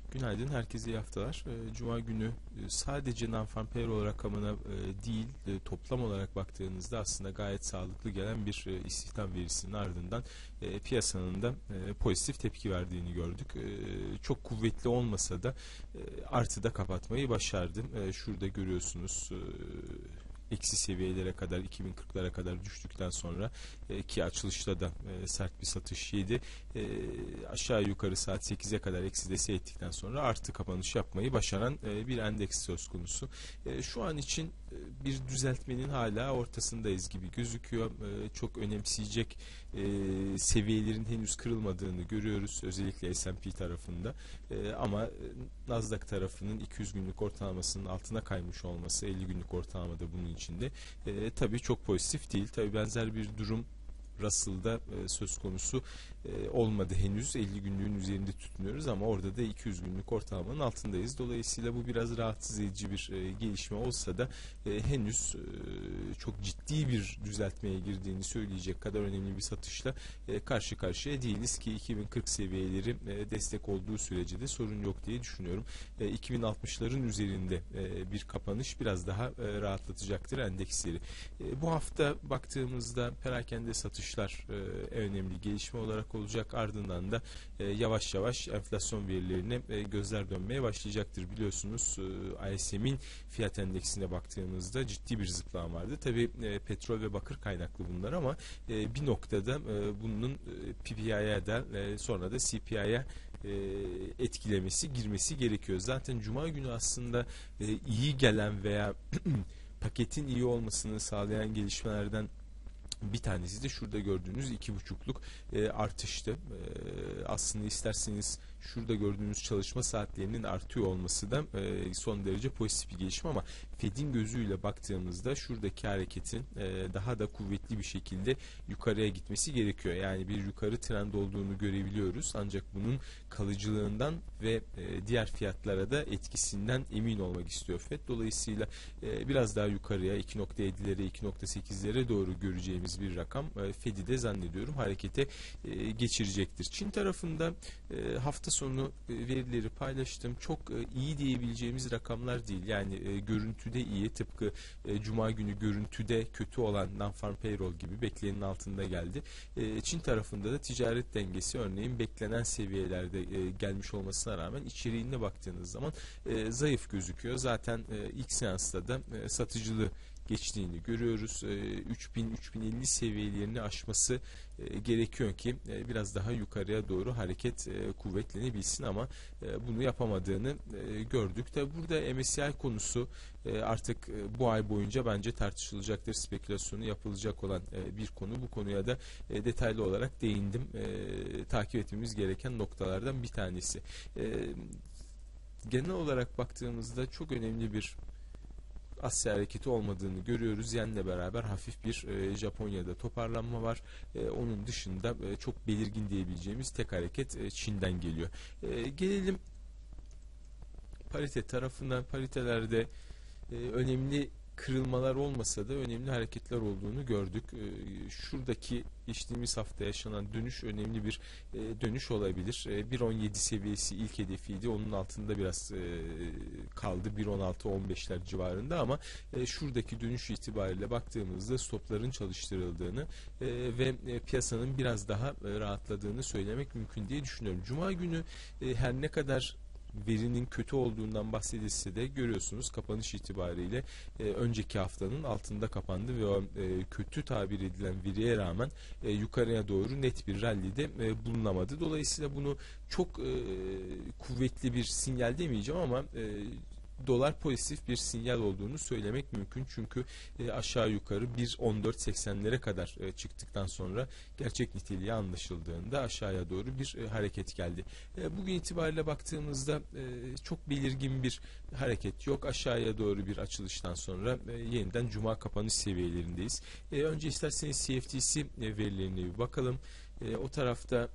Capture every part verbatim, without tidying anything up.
Günaydın, herkese iyi haftalar. Ee, Cuma günü e, sadece non-farm payroll rakamına e, değil, e, toplam olarak baktığınızda aslında gayet sağlıklı gelen bir e, istihdam verisinin ardından e, piyasanın da e, pozitif tepki verdiğini gördük. E, çok kuvvetli olmasa da e, artıda kapatmayı başardı. E, şurada görüyorsunuz. E, eksi seviyelere kadar, iki bin kırklara kadar düştükten sonra e, ki açılışta da e, sert bir satış yedi. E, aşağı yukarı saat sekize kadar eksi seyrettikten sonra artı kapanış yapmayı başaran e, bir endeks söz konusu. E, şu an için e, bir düzeltmenin hala ortasındayız gibi gözüküyor. E, çok önemseyecek e, seviyelerin henüz kırılmadığını görüyoruz. Özellikle S and P tarafında. E, ama Nasdaq tarafının iki yüz günlük ortalamasının altına kaymış olması, elli günlük ortalamada bunun içinde e, tabii çok pozitif değil. Tabii benzer bir durum Russell'da e, söz konusu e, olmadı henüz. elli günlüğün üzerinde tutunuyoruz ama orada da iki yüz günlük ortalamanın altındayız. Dolayısıyla bu biraz rahatsız edici bir e, gelişme olsa da e, henüz e, çok ciddi bir düzeltmeye girdiğini söyleyecek kadar önemli bir satışla e, karşı karşıya değiliz ki iki bin kırk seviyeleri e, destek olduğu sürece de sorun yok diye düşünüyorum. E, iki bin altmışların üzerinde e, bir kapanış biraz daha e, rahatlatacaktır endeksleri. E, bu hafta baktığımızda perakende satış e, önemli gelişme olarak olacak. Ardından da e, yavaş yavaş enflasyon verilerine e, gözler dönmeye başlayacaktır. Biliyorsunuz e, I S M'in fiyat endeksine baktığımızda ciddi bir zıplama vardı. Tabii e, petrol ve bakır kaynaklı bunlar ama e, bir noktada e, bunun e, P P I'ye de e, sonra da C P I'ye e, etkilemesi, girmesi gerekiyor. Zaten Cuma günü aslında e, iyi gelen veya paketin iyi olmasını sağlayan gelişmelerden bir tanesi de şurada gördüğünüz iki buçukluk e, artıştı. E, aslında isterseniz şurada gördüğünüz çalışma saatlerinin artıyor olması da e, son derece pozitif bir gelişme ama Fed'in gözüyle baktığımızda şuradaki hareketin e, daha da kuvvetli bir şekilde yukarıya gitmesi gerekiyor. Yani bir yukarı trend olduğunu görebiliyoruz. Ancak bunun kalıcılığından ve e, diğer fiyatlara da etkisinden emin olmak istiyor Fed. Dolayısıyla e, biraz daha yukarıya iki nokta yedilere iki nokta sekizlere doğru göreceğimiz bir rakam e, Fed'i de zannediyorum harekete e, geçirecektir. Çin tarafında e, hafta sonu e, verileri paylaştım. Çok e, iyi diyebileceğimiz rakamlar değil. Yani e, görüntüde iyi, tıpkı e, Cuma günü görüntüde kötü olan non-farm payroll gibi beklenenin altında geldi. E, Çin tarafında da ticaret dengesi örneğin beklenen seviyelerde e, gelmiş olmasına rağmen içeriğine baktığınız zaman e, zayıf gözüküyor. Zaten e, ilk seansta da e, satıcılığı geçtiğini görüyoruz. üç bin üç bin elli seviyelerini aşması gerekiyor ki biraz daha yukarıya doğru hareket kuvvetlenebilsin ama bunu yapamadığını gördük. Tabi burada M S C I konusu artık bu ay boyunca bence tartışılacaktır. Spekülasyonu yapılacak olan bir konu. Bu konuya da detaylı olarak değindim. Takip etmemiz gereken noktalardan bir tanesi. Genel olarak baktığımızda çok önemli bir Asya hareketi olmadığını görüyoruz. Yenle beraber hafif bir e, Japonya'da toparlanma var. E, onun dışında e, çok belirgin diyebileceğimiz tek hareket e, Çin'den geliyor. E, gelelim parite tarafına. Paritelerde e, önemli kırılmalar olmasa da önemli hareketler olduğunu gördük. E, şuradaki geçtiğimiz hafta yaşanan dönüş önemli bir e, dönüş olabilir. E, bir on yedi seviyesi ilk hedefiydi. Onun altında biraz e, kaldı. bir on altı on beşler civarında ama e, şuradaki dönüş itibariyle baktığımızda stopların çalıştırıldığını e, ve e, piyasanın biraz daha e, rahatladığını söylemek mümkün diye düşünüyorum. Cuma günü e, her ne kadar verinin kötü olduğundan bahsedilse de görüyorsunuz kapanış itibariyle e, önceki haftanın altında kapandı ve o e, kötü tabir edilen veriye rağmen e, yukarıya doğru net bir rallide e, bulunamadı. Dolayısıyla bunu çok e, kuvvetli bir sinyal demeyeceğim ama e, dolar pozitif bir sinyal olduğunu söylemek mümkün. Çünkü e, aşağı yukarı bir on dört seksenlere kadar e, çıktıktan sonra gerçek niteliği anlaşıldığında aşağıya doğru bir e, hareket geldi. E, bugün itibariyle baktığımızda e, çok belirgin bir hareket yok. Aşağıya doğru bir açılıştan sonra e, yeniden cuma kapanış seviyelerindeyiz. E, önce isterseniz C F T C e, verilerine bir bakalım. E, o tarafta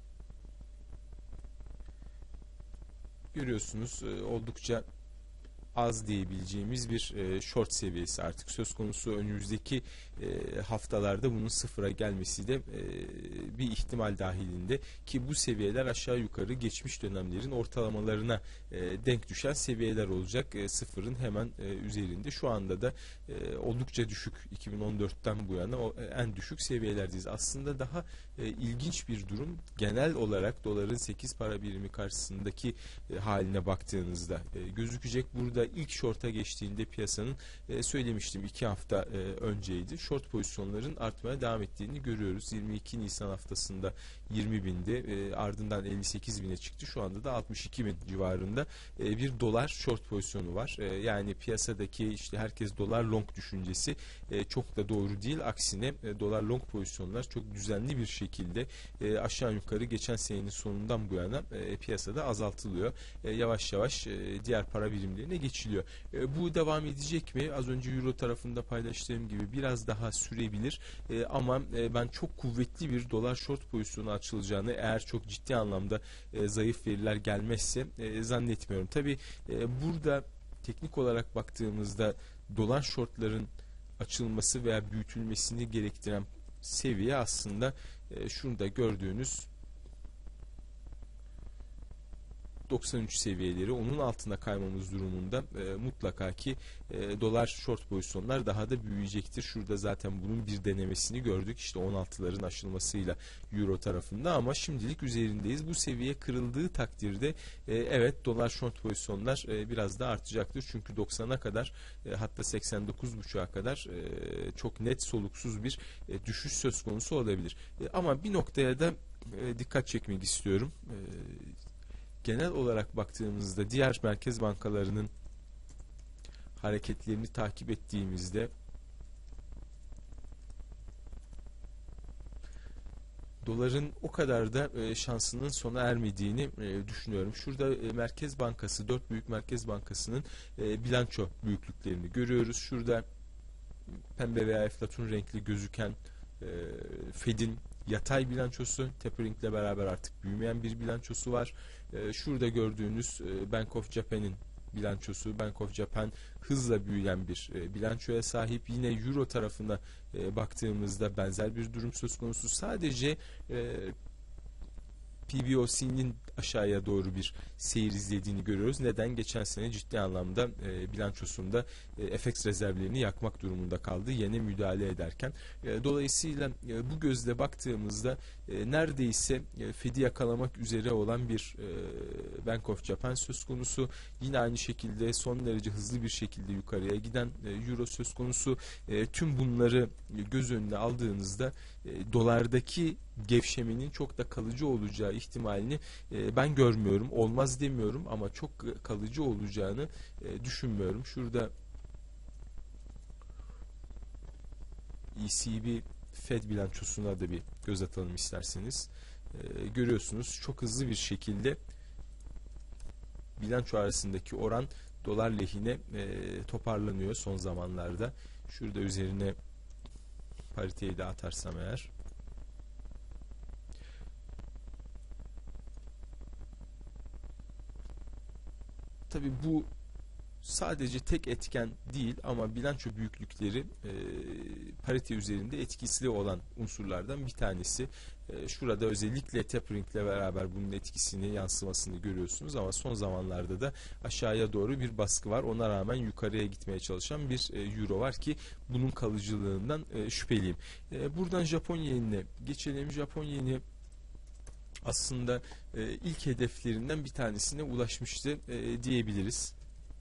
görüyorsunuz oldukça az diyebileceğimiz bir e, short seviyesi artık söz konusu. Önümüzdeki e, haftalarda bunun sıfıra gelmesi de e, bir ihtimal dahilinde, ki bu seviyeler aşağı yukarı geçmiş dönemlerin ortalamalarına e, denk düşen seviyeler olacak. E, sıfırın hemen e, üzerinde. Şu anda da e, oldukça düşük, iki bin on dörtten bu yana o, e, en düşük seviyelerdeyiz. Aslında daha e, ilginç bir durum, genel olarak doların sekiz para birimi karşısındaki e, haline baktığınızda e, gözükecek. Burada ilk short'a geçtiğinde piyasanın e, söylemiştim iki hafta e, önceydi. Short pozisyonların artmaya devam ettiğini görüyoruz. yirmi iki Nisan haftasında yirmi binde, e, ardından elli sekiz bine çıktı. Şu anda da altmış iki bin civarında e, bir dolar short pozisyonu var. E, yani piyasadaki işte herkes dolar long düşüncesi e, çok da doğru değil. Aksine e, dolar long pozisyonlar çok düzenli bir şekilde e, aşağı yukarı geçen senenin sonundan bu yana e, piyasada azaltılıyor. E, yavaş yavaş e, diğer para birimlerine geçiliyor. E, bu devam edecek mi? Az önce Euro tarafında paylaştığım gibi biraz daha sürebilir. E, ama e, ben çok kuvvetli bir dolar short pozisyonu açılacağını, eğer çok ciddi anlamda e, zayıf veriler gelmezse e, zannetmiyorum. Tabi e, burada teknik olarak baktığımızda dolar shortların açılması veya büyütülmesini gerektiren seviye aslında e, şurada gördüğünüz doksan üç seviyeleri, onun altına kaymamız durumunda e, mutlaka ki e, dolar short pozisyonlar daha da büyüyecektir. Şurada zaten bunun bir denemesini gördük. İşte on altıların aşılmasıyla Euro tarafında, ama şimdilik üzerindeyiz. Bu seviye kırıldığı takdirde e, evet dolar short pozisyonlar e, biraz daha artacaktır. Çünkü doksana kadar e, hatta seksen dokuz buçuğa kadar e, çok net soluksuz bir e, düşüş söz konusu olabilir. E, ama bir noktaya da e, dikkat çekmek istiyorum. E, Genel olarak baktığımızda diğer merkez bankalarının hareketlerini takip ettiğimizde doların o kadar da e, şansının sona ermediğini e, düşünüyorum. Şurada e, Merkez Bankası, dört büyük Merkez Bankası'nın e, bilanço büyüklüklerini görüyoruz. Şurada pembe veya eflatun renkli gözüken e, Fed'in yatay bilançosu, tapering ile beraber artık büyümeyen bir bilançosu var. E, şurada gördüğünüz e, Bank of Japan'in bilançosu. Bank of Japan hızla büyüyen bir e, bilançoya sahip. Yine Euro tarafına e, baktığımızda benzer bir durum söz konusu. Sadece e, P B O C'nin aşağıya doğru bir seyir izlediğini görüyoruz. Neden? Geçen sene ciddi anlamda e, bilançosunda e, F X rezervlerini yakmak durumunda kaldı yeni müdahale ederken. E, dolayısıyla e, bu gözle baktığımızda e, neredeyse e, Fed'i yakalamak üzere olan bir e, Bank of Japan söz konusu. Yine aynı şekilde son derece hızlı bir şekilde yukarıya giden e, Euro söz konusu. E, tüm bunları göz önüne aldığınızda e, dolardaki gevşemenin çok da kalıcı olacağı ihtimalini e, ben görmüyorum. Olmaz demiyorum ama çok kalıcı olacağını e, düşünmüyorum. Şurada E C B Fed bilançosuna da bir göz atalım isterseniz. E, görüyorsunuz çok hızlı bir şekilde bilanço arasındaki oran dolar lehine e, toparlanıyor son zamanlarda. Şurada üzerine pariteyi de atarsam eğer. Tabii bu sadece tek etken değil ama bilanço büyüklükleri e, parite üzerinde etkisi olan unsurlardan bir tanesi. E, şurada özellikle tapering ile beraber bunun etkisini, yansımasını görüyorsunuz ama son zamanlarda da aşağıya doğru bir baskı var. Ona rağmen yukarıya gitmeye çalışan bir e, Euro var ki bunun kalıcılığından e, şüpheliyim. E, buradan Japon yenine geçelim. Japon yeni aslında e, ilk hedeflerinden bir tanesine ulaşmıştı e, diyebiliriz.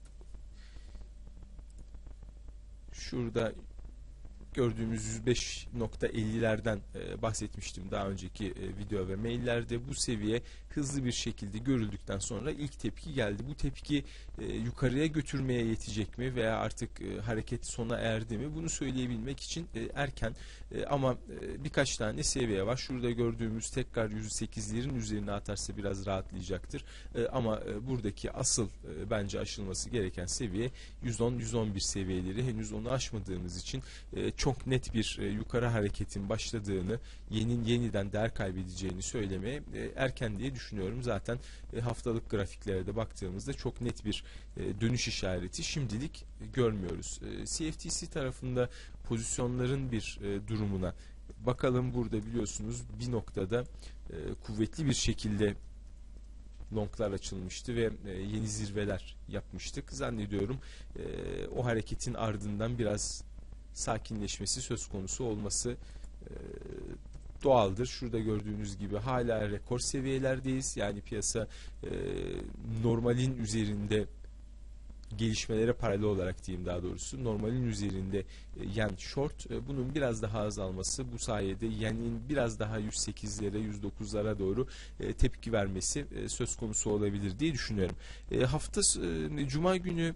Şurada gördüğümüz yüz beş nokta ellilerden e, bahsetmiştim daha önceki e, video ve maillerde. Bu seviye hızlı bir şekilde görüldükten sonra ilk tepki geldi. Bu tepki e, yukarıya götürmeye yetecek mi veya artık e, hareket sona erdi mi? Bunu söyleyebilmek için e, erken e, ama e, birkaç tane seviye var. Şurada gördüğümüz tekrar yüz sekizlerin üzerine atarsa biraz rahatlayacaktır. E, ama e, buradaki asıl e, bence aşılması gereken seviye yüz on yüz on bir seviyeleri. Henüz onu aşmadığımız için e, çok net bir e, yukarı hareketin başladığını, yenin yeniden değer kaybedeceğini söylemeye e, erken diye düşünüyorum. Zaten e, haftalık grafiklere de baktığımızda çok net bir e, dönüş işareti şimdilik e, görmüyoruz. E, C F T C tarafında pozisyonların bir e, durumuna bakalım. Burada biliyorsunuz bir noktada e, kuvvetli bir şekilde longlar açılmıştı ve e, yeni zirveler yapmıştık. Zannediyorum e, o hareketin ardından biraz sakinleşmesi söz konusu olması e, doğaldır. Şurada gördüğünüz gibi hala rekor seviyelerdeyiz. Yani piyasa e, normalin üzerinde, gelişmelere paralel olarak diyeyim daha doğrusu, normalin üzerinde e, yen short, e, bunun biraz daha azalması, bu sayede yenin biraz daha yüz sekizlere yüz dokuzlara doğru e, tepki vermesi e, söz konusu olabilir diye düşünüyorum. E, hafta e, Cuma günü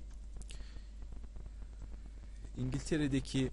İngiltere'deki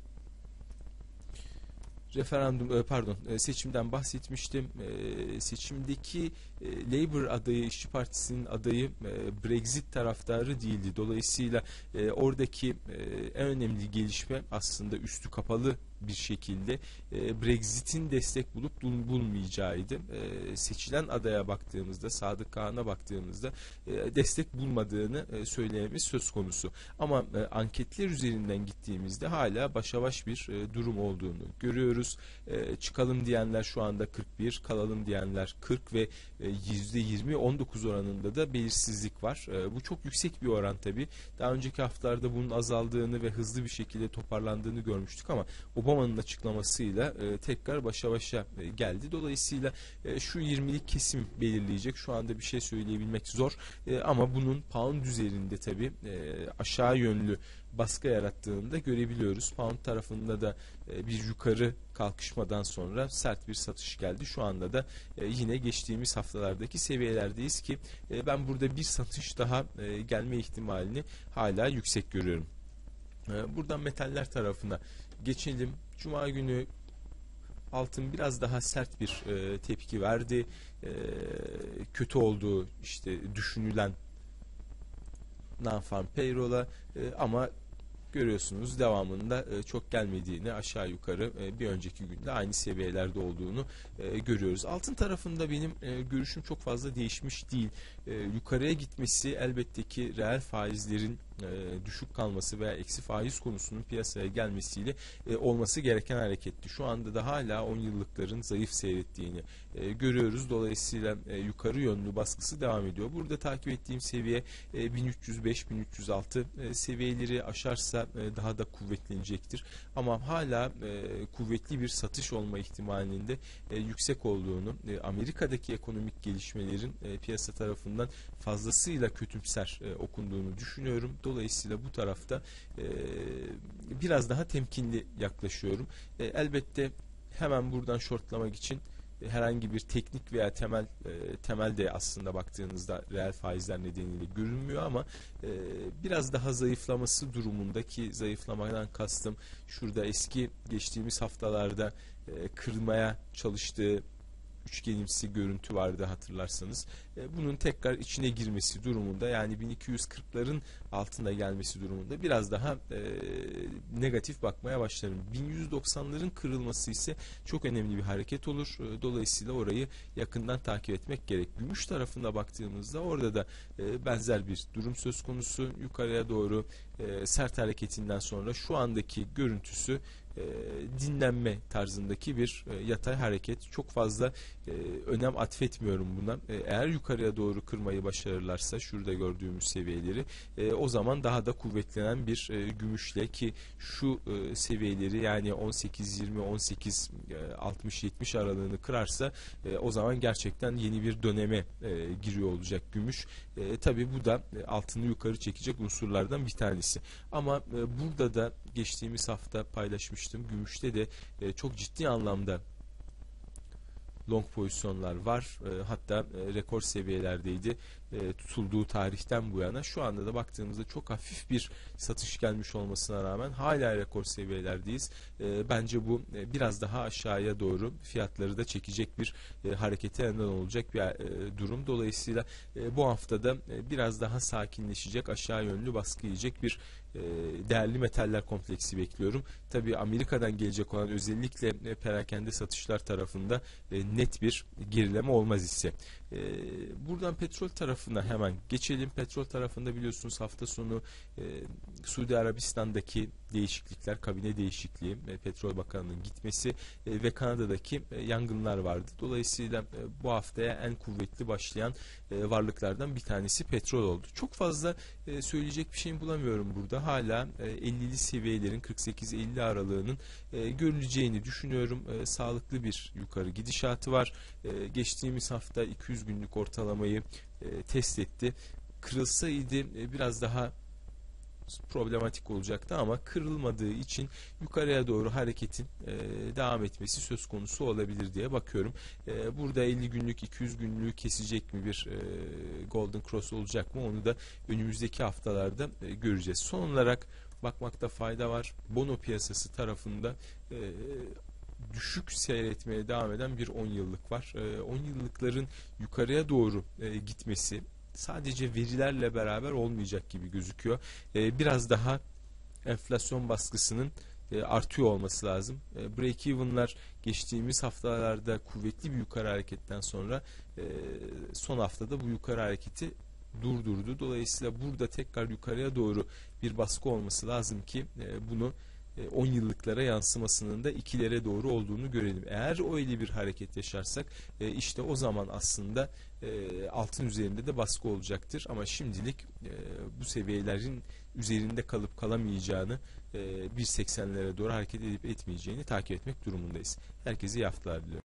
referandum pardon seçimden bahsetmiştim. Seçimdeki Labour adayı, İşçi Partisi'nin adayı Brexit taraftarı değildi. Dolayısıyla oradaki en önemli gelişme aslında üstü kapalı bir şekilde Brexit'in destek bulup bulmayacağıydı. Seçilen adaya baktığımızda, Sadık Kağan'a baktığımızda destek bulmadığını söylememiz söz konusu. Ama anketler üzerinden gittiğimizde hala başa baş bir durum olduğunu görüyoruz. Çıkalım diyenler şu anda kırk bir, kalalım diyenler kırk ve yüzde yirmi on dokuz oranında da belirsizlik var. Bu çok yüksek bir oran tabii. Daha önceki haftalarda bunun azaldığını ve hızlı bir şekilde toparlandığını görmüştük ama Obama'nın açıklamasıyla e, tekrar başa başa e, geldi. Dolayısıyla e, şu yirmilik kesim belirleyecek. Şu anda bir şey söyleyebilmek zor. E, ama bunun pound üzerinde tabii e, aşağı yönlü baskı yarattığını da görebiliyoruz. Pound tarafında da e, bir yukarı kalkışmadan sonra sert bir satış geldi. Şu anda da e, yine geçtiğimiz haftalardaki seviyelerdeyiz ki e, ben burada bir satış daha e, gelme ihtimalini hala yüksek görüyorum. E, buradan metaller tarafına geçelim. Cuma günü altın biraz daha sert bir e, tepki verdi. E, kötü olduğu işte düşünülen non-farm payroll'a e, ama görüyorsunuz devamında e, çok gelmediğini, aşağı yukarı e, bir önceki günde aynı seviyelerde olduğunu e, görüyoruz. Altın tarafında benim e, görüşüm çok fazla değişmiş değil. E, yukarıya gitmesi elbette ki reel faizlerin e, düşük kalması veya eksi faiz konusunun piyasaya gelmesiyle e, olması gereken hareketti. Şu anda da hala on yıllıkların zayıf seyrettiğini e, görüyoruz. Dolayısıyla e, yukarı yönlü baskısı devam ediyor. Burada takip ettiğim seviye e, bin üç yüz beş bin üç yüz altı e, seviyeleri aşarsa e, daha da kuvvetlenecektir. Ama hala e, kuvvetli bir satış olma ihtimalinin de e, yüksek olduğunu, e, Amerika'daki ekonomik gelişmelerin e, piyasa tarafından fazlasıyla kötümser e, okunduğunu düşünüyorum. Dolayısıyla bu tarafta e, biraz daha temkinli yaklaşıyorum. E, elbette hemen buradan shortlamak için e, herhangi bir teknik veya temel e, temel de aslında baktığınızda reel faizler nedeniyle görünmüyor ama e, biraz daha zayıflaması durumundaki, zayıflamadan kastım şurada eski geçtiğimiz haftalarda e, kırmaya çalıştığı üçgenimsi görüntü vardı hatırlarsanız. E, bunun tekrar içine girmesi durumunda, yani bin iki yüz kırkların altında gelmesi durumunda biraz daha e, negatif bakmaya başlarım. bin yüz doksanların kırılması ise çok önemli bir hareket olur. E, dolayısıyla orayı yakından takip etmek gerek. Gümüş tarafına baktığımızda orada da e, benzer bir durum söz konusu. Yukarıya doğru e, sert hareketinden sonra şu andaki görüntüsü E, dinlenme tarzındaki bir e, yatay hareket. Çok fazla e, önem atfetmiyorum buna. E, eğer yukarıya doğru kırmayı başarırlarsa şurada gördüğümüz seviyeleri e, o zaman daha da kuvvetlenen bir e, gümüşle, ki şu e, seviyeleri yani on sekiz yirmi on sekiz altmış yetmiş aralığını kırarsa e, o zaman gerçekten yeni bir döneme e, giriyor olacak gümüş. E, tabii bu da e, altını yukarı çekecek unsurlardan bir tanesi. Ama e, burada da geçtiğimiz hafta paylaşmıştım. Gümüşte de e, çok ciddi anlamda long pozisyonlar var. E, hatta e, rekor seviyelerdeydi e, tutulduğu tarihten bu yana. Şu anda da baktığımızda çok hafif bir satış gelmiş olmasına rağmen hala rekor seviyelerdeyiz. E, bence bu e, biraz daha aşağıya doğru fiyatları da çekecek bir e, harekete neden olacak bir e, durum. Dolayısıyla e, bu haftada e, biraz daha sakinleşecek, aşağı yönlü baskı yiyecek bir değerli metaller kompleksi bekliyorum. Tabii Amerika'dan gelecek olan özellikle e, perakende satışlar tarafında e, net bir gerileme olmaz ise. E, buradan petrol tarafına hemen geçelim. Petrol tarafında biliyorsunuz hafta sonu e, Suudi Arabistan'daki değişiklikler, kabine değişikliği, e, Petrol Bakanı'nın gitmesi e, ve Kanada'daki e, yangınlar vardı. Dolayısıyla e, bu haftaya en kuvvetli başlayan e, varlıklardan bir tanesi petrol oldu. Çok fazla e, söyleyecek bir şeyim bulamıyorum burada. Hala e, ellili seviyelerin kırk sekiz elli aralığının e, görüleceğini düşünüyorum. E, sağlıklı bir yukarı gidişatı var. E, geçtiğimiz hafta iki yüz günlük ortalamayı e, test etti. Kırılsaydı e, biraz daha problematik olacaktı ama kırılmadığı için yukarıya doğru hareketin e, devam etmesi söz konusu olabilir diye bakıyorum. E, burada elli günlük iki yüz günlüğü kesecek mi bir e, Golden Cross olacak mı onu da önümüzdeki haftalarda e, göreceğiz. Son olarak bakmakta fayda var. Bono piyasası tarafında e, düşük seyretmeye devam eden bir on yıllık var. E, on yıllıkların yukarıya doğru e, gitmesi sadece verilerle beraber olmayacak gibi gözüküyor. Ee, biraz daha enflasyon baskısının e, artıyor olması lazım. E, Break-even'lar geçtiğimiz haftalarda kuvvetli bir yukarı hareketten sonra e, son haftada bu yukarı hareketi durdurdu. Dolayısıyla burada tekrar yukarıya doğru bir baskı olması lazım ki e, bunu on yıllıklara yansımasının da ikilere doğru olduğunu görelim. Eğer öyle bir hareket yaşarsak işte o zaman aslında altın üzerinde de baskı olacaktır. Ama şimdilik bu seviyelerin üzerinde kalıp kalamayacağını, bir seksenlere doğru hareket edip etmeyeceğini takip etmek durumundayız. Herkese iyi haftalar diliyorum.